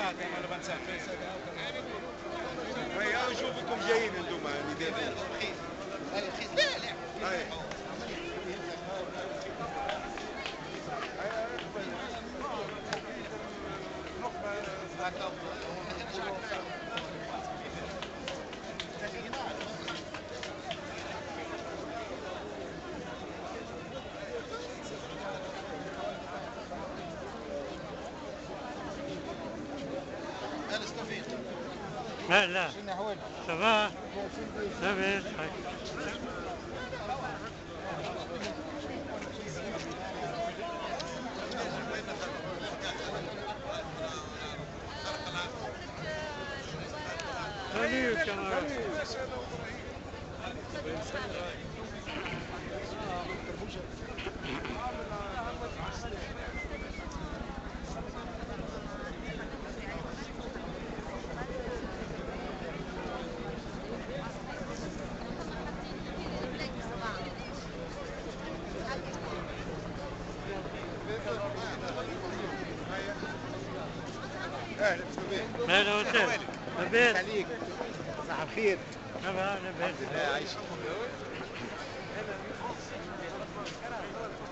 هيا نشوفكم جايين انتم اللي دايرين. لا لا. لا لا صباح لاباس Salut camarade. اهلا بك. اهلا وسهلا. لاباس عليك. صباح الخير. لاباس. عايشك.